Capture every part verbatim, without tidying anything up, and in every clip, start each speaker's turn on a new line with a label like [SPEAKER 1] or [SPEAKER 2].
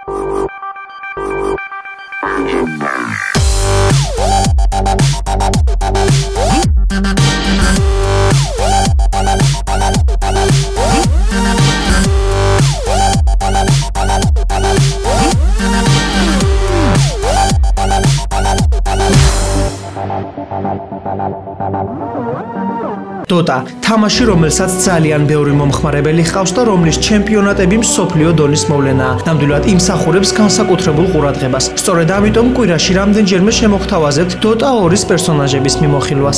[SPEAKER 1] დოტა თამაში, რომელსაც ძალიან ბევრი მომხმარებელი ჰყავს და რომლის ჩემპიონატები მსოფლიო დონის მოვლენაა. ნამდვილად იმსახურებს განსაკუთრებულ ყურადღებას. სწორედ ამიტომ კვირაში რამდენჯერმე შემოგთავაზებთ დოტა ორის პერსონაჟების მიმოხილვას.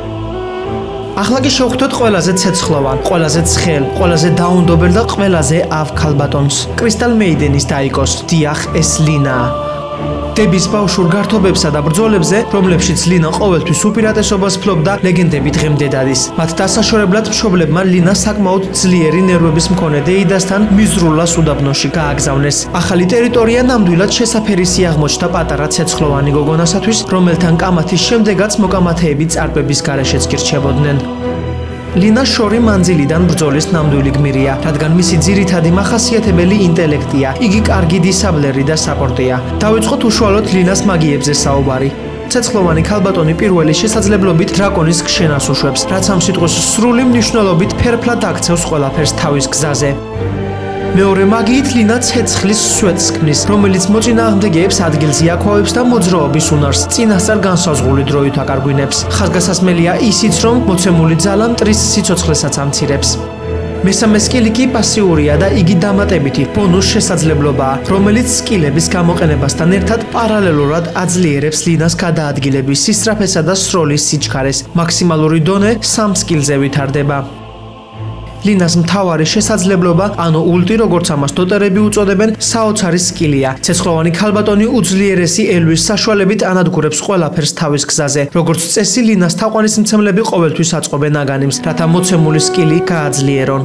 [SPEAKER 1] ახლა კი შევხვდეთ ყველაზე ცეცხლოვან, ყველაზე ცხელ, ყველაზე დაუნდობელ და ყველაზე ავ ქალბატონს, კრისტალ მეიდენის დაიკოს. დიახ, ეს ლინაა. დების ბავშვურ გართობებსა და ბრძოლებზე, რომლებშიც ლინა ყოველთვის უპირატესობას ფლობდა, ლეგენდები დღემდე დადის. მათ დასაშორებლად მშობლებმა ლინა საკმაოდ ძლიერი ნერვების მქონე დეიდასთან მიზრულას უდაბნოში გააგზავნეს. ახალი ტერიტორია ნამდვილად შესაფერისი აღმოჩნდა პატარა ცეცხლოვანი გოგონასათვის, რომელთან კამათის შემდეგაც მოკამათეები წარბების გარეშეც კი რჩებოდნენ. ლინა შორი მანძილიდან ბრძოლის ნამდვილი გმირია, რადგან მისი ძირითადი მახასიათებელი ინტელექტია, იგი კარგი დისაბლერი და საპორტია. დავიწყოთ უშუალოდ ლინას მაგიებზე საუბარი. ცეცხლოვანი ქალბატონი პირველი შესაძლებლობით დრაკონის ქშენას უშვებს, რაც ამ სიტყვის სრული მნიშვნელობით ფერფლად აქცევს ყველაფერს თავის გზაზე. მეორე მაგიით ლინა ცეცხლის სვეტს ქმნის, რომელიც მოწინააღმდეგეებს ადგილზე აქვავებს და მოძრაობის უნარს წინასწარ განსაზღვრული დროით აკარგვინებს. ხაზგასასმელია ისიც, რომ მოცემული ძალა მტრის სიცოცხლესაც ამცირებს. მესამე სკილი კი პასიურია და იგი დამატებითი ბონუს შესაძლებლობაა, რომელიც სკილების გამოყენებასთან ერთად პარალელურად აძლიერებს ლინას გადაადგილების სისწრაფესა და სროლის სიჩქარეს. მაქსიმალური დონე სამ სკილზე ვითარდება. ლინას მთავარი შესაძლებლობა, ანუ ულტი, როგორც ამას დოტერები უწოდებენ, საოცარი სკილია. ცეცხლოვანი ქალბატონი უძლიერესი ელვის საშუალებით ანადგურებს ყველაფერს თავის გზაზე. როგორც წესი, ლინას თაყვანისმცემლები ყოველთვის აწყობენ აგანიმს, რათა მოცემული სკილი გააძლიერონ.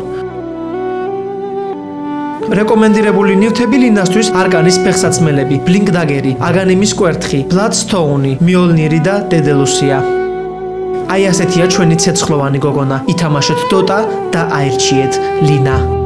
[SPEAKER 1] რეკომენდირებული ნივთები ლინასთვის არკანის ფეხსაცმელები, ბლინკდაგერი, აგანიმის კვერთხი, ბლადსტოუნი, მიოლნირი და დედელუსია. აი ასეთია ჩვენი ცეცხლოვანი გოგონა. ითამაშეთ დოტა და აირჩიეთ ლინა.